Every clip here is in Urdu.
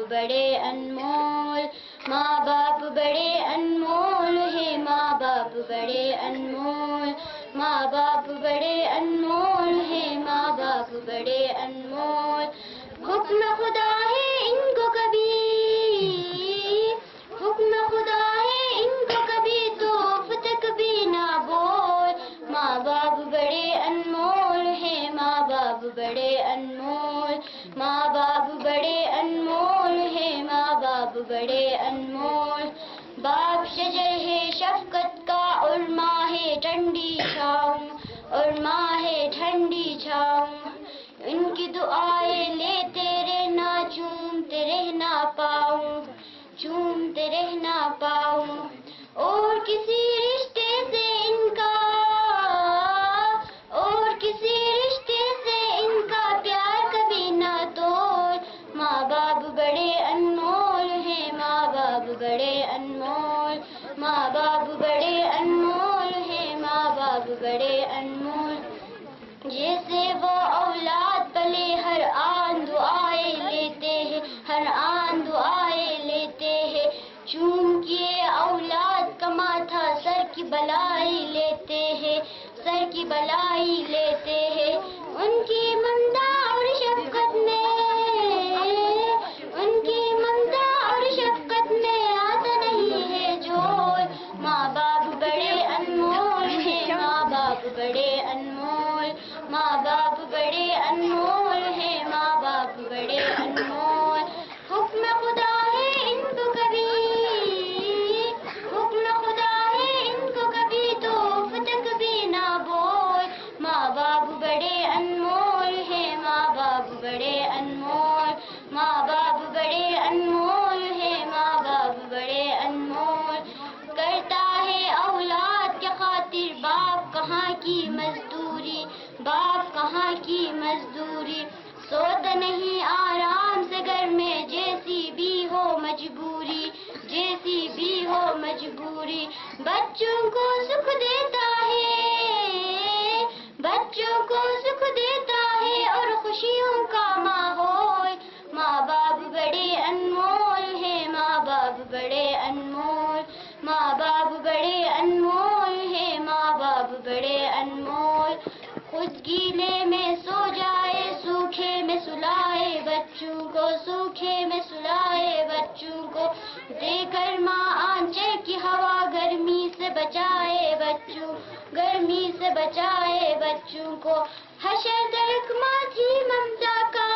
بڑے انمول، ماں باپ بڑے انمول ہے، ماں باپ بڑے انمول، ماں باپ بڑے انمول ہے، ماں باپ بڑے انمول۔ حکم خدا ہے ان کو کبھی، حکم خدا ہے ان کو کبھی تو اف تک بھی نہ بول۔ ماں باپ بڑے انمول ہے، ماں باپ بڑے انمول، ماں باپ بڑے انمول ہے، ماں باپ بڑے انمول۔ باپ شجر ہے شفقت کا اور ماں ہے ٹھنڈی چھاؤں، اور ماں ہے ٹھنڈی چھاؤں۔ ان کی دعائیں لیتے رہنا، چومتے رہنا پاؤں، چومتے رہنا پاؤں۔ اور کسی رشتے سے ان کا، اور کسی رشتے سے ان کا پیار کبھی نہ توڑ۔ ماں باپ بڑے انمول ہیں، ماں باپ بڑے انمول، ماں باپ بڑے انمول ہیں، ماں باپ بڑے انمول۔ جیسے وہ اولاد پلے ہر آن دعائیں لیتے ہیں، ہر آن دعائیں لیتے ہیں۔ چوم کیے اولاد کا ماتھا سر کی بلائی لیتے ہیں، سر کی بلائی لیتے ہیں۔ ان کی ممتا اور شفقت میں، ان کی ممتا اور شفقت میں آتا نہیں ہے جوڑ۔ ماں باپ بڑے انمول ہیں، ماں باپ بڑے انمول، ماں باپ بڑے انمول ہیں، ماں باپ بڑے انمول۔ حکم خدا ہے ان کو کبھی، حکم خدا ہے ان کو کبھی تو اف تک بھی نہ بول۔ ماں باپ بڑے انمول ہیں، ماں باپ بڑے انمول، ماں باپ بڑے انمول ہیں، ماں باپ بڑے انمول۔ کرتا ہے اولاد کے خاطر باپ کہاں کی مزدوری، باپ کہاں کی مزدوری۔ سوتا نہیں آرام سے گھر میں جیسی بھی ہو مجبوری، جیسی بھی ہو مجبوری۔ بچوں کو سکھ دیتا ہے، بچوں کو سکھ دیتا ہے اور خوشیوں کا ماحول۔ ماں باپ بڑے انمول ہیں، ماں باپ بڑے انمول، ماں باپ بڑے انمول ہیں، ماں باپ بڑے انمول۔ خود گیلے میں سو جائے سوکھے میں سلائے بچوں کو، سوکھے میں سلائے بچوں کو۔ دے کر ماں آنچل کی ہوا گرمی سے بچائے بچوں، گرمی سے بچائے بچوں کو۔ حشر تک ماں تھی ممتا کا،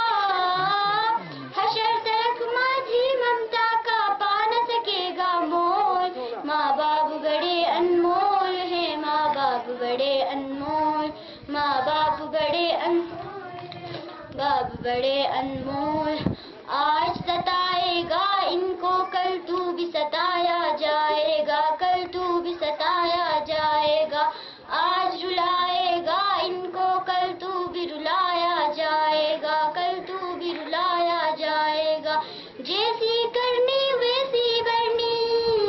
حشر تک ماں تھی ممتا کا پا نہ سکے گا مول۔ ماں باپ بڑے انمول ہیں، ماں باپ بڑے انمول، ماں باپ بڑے باپ بڑے انمول۔ آج ستائے گا ان کو کل تو بھی ستایا جائے گا، کل تو بھی ستایا جائے گا۔ آج رلائے گا ان کو کل تو بھی رلایا جائے گا، کل تو بھی رلایا جائے گا۔ جیسی کرنی ویسی بڑھنی،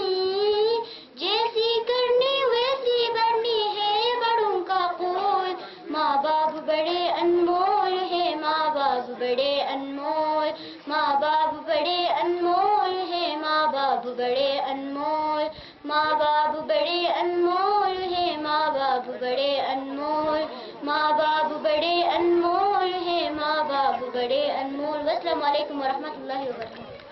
جیسی کرنی ویسی بڑھنی ہے یہ بڑوں کا قول۔ ماں باپ بڑے انمول ہیں، ماں باپ بڑے انمول، ماں باپ بڑے انمول ہیں، ماں باپ بڑے انمول، ماں باپ بڑے انمول ہیں، ماں باپ بڑے انمول، ماں باپ بڑے انمول ہیں، ماں باپ بڑے انمول۔ والسلام علیکم ورحمۃ اللہ وبرکاتہ۔